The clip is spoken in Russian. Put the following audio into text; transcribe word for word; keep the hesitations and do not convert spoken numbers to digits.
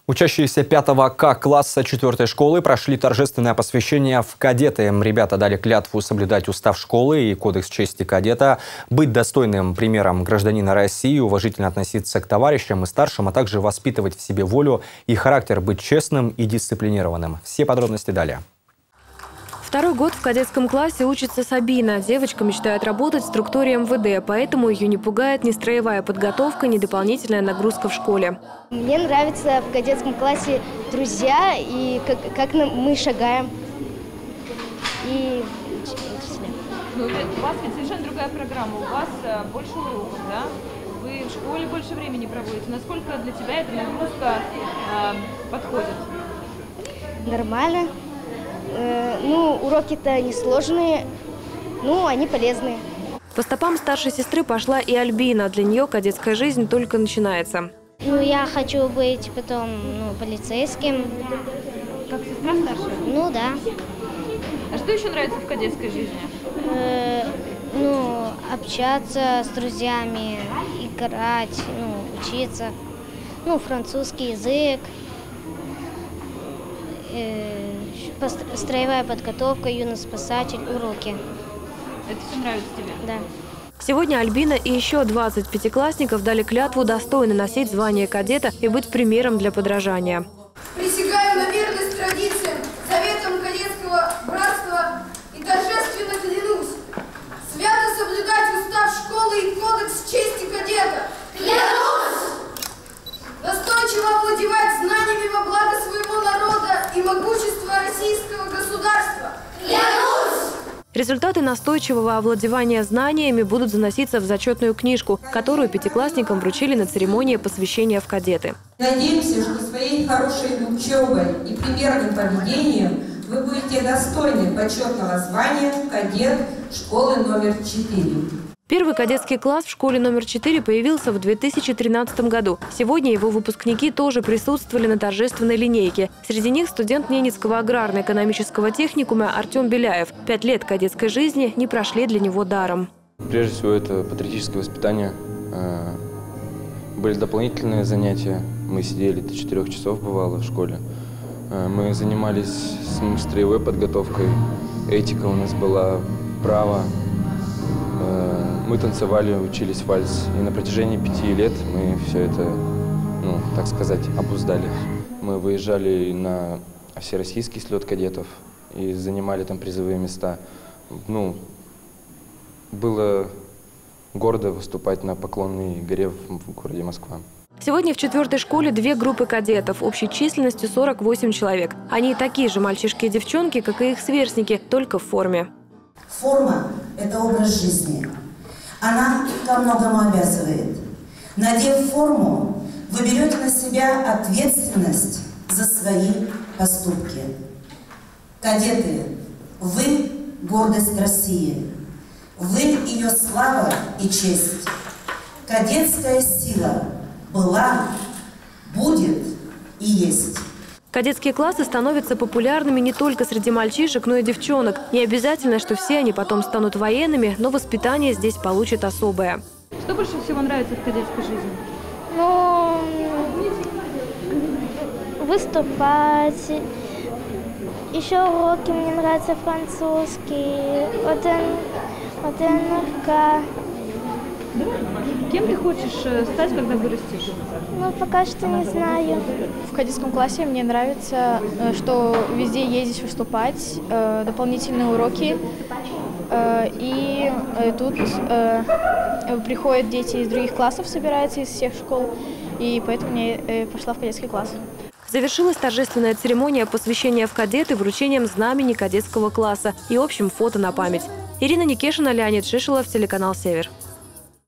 Учащиеся пятого К класса четвёртой школы прошли торжественное посвящение в кадеты. Ребята дали клятву соблюдать устав школы и кодекс чести кадета, быть достойным примером гражданина России, уважительно относиться к товарищам и старшим, а также воспитывать в себе волю и характер, быть честным и дисциплинированным. Все подробности далее. Второй год в кадетском классе учится Сабина. Девочка мечтает работать в структуре эм вэ дэ, поэтому ее не пугает ни строевая подготовка, ни дополнительная нагрузка в школе. Мне нравится в кадетском классе друзья и как, как мы шагаем. И ну, у вас ведь совершенно другая программа, у вас больше уроков, да? Вы в школе больше времени проводите. Насколько для тебя эта нагрузка э, подходит? Нормально. Ну, уроки-то несложные, ну, они полезные. По стопам старшей сестры пошла и Альбина. Для нее кадетская жизнь только начинается. Ну, я хочу быть потом ну, полицейским. Как сестра старшая? Ну, да. А что еще нравится в кадетской жизни? Э, ну, общаться с друзьями, играть, ну, учиться. Ну, французский язык. Э, строевая подготовка, юный спасатель, уроки. Это все нравится тебе? Да. Сегодня Альбина и еще двадцать пятиклассников дали клятву достойно носить звание кадета и быть примером для подражания. Присягаю на верность традициям, заветам кадетского братства и торжественно клянусь свято соблюдать устав школы и кодекс чести кадета. Клянусь! Настойчиво овладевать знаниями во благо своего народа и могущества российского государства. Клянусь! Результаты настойчивого овладевания знаниями будут заноситься в зачетную книжку, которую пятиклассникам вручили на церемонии посвящения в кадеты. Надеемся, что своей хорошей учебой и примерным поведением вы будете достойны почетного звания кадет школы номер четыре. Первый кадетский класс в школе номер четыре появился в две тысячи тринадцатом году. Сегодня его выпускники тоже присутствовали на торжественной линейке. Среди них студент Ненецкого аграрно-экономического техникума Артем Беляев. Пять лет кадетской жизни не прошли для него даром. Прежде всего, это патриотическое воспитание. Были дополнительные занятия. Мы сидели до четырёх часов, бывало, в школе. Мы занимались строевой подготовкой. Этика у нас была, право. Мы танцевали, учились вальс. И на протяжении пяти лет мы все это, ну, так сказать, обуздали. Мы выезжали на всероссийский слет кадетов и занимали там призовые места. Ну, было гордо выступать на Поклонной горе в городе Москва. Сегодня в четвертой школе две группы кадетов, общей численностью сорок восемь человек. Они такие же мальчишки и девчонки, как и их сверстники, только в форме. Форма – это образ жизни. Она ко многому обязывает. Надев форму, вы берете на себя ответственность за свои поступки. Кадеты, вы – гордость России. Вы – ее слава и честь. Кадетская сила была, будет и есть. Кадетские классы становятся популярными не только среди мальчишек, но и девчонок. Не обязательно, что все они потом станут военными, но воспитание здесь получат особое. Что больше всего нравится в кадетской жизни? Ну, выступать. Еще уроки мне нравятся французский, вот эн эр ка. Кем ты хочешь стать, когда вырастешь? Ну, пока что не знаю. В кадетском классе мне нравится, что везде ездишь выступать, дополнительные уроки. И тут приходят дети из других классов, собираются из всех школ. И поэтому я пошла в кадетский класс. Завершилась торжественная церемония посвящения в кадеты вручением знамени кадетского класса и общим фото на память. Ирина Никешина, Леонид Шишелов, телеканал «Север».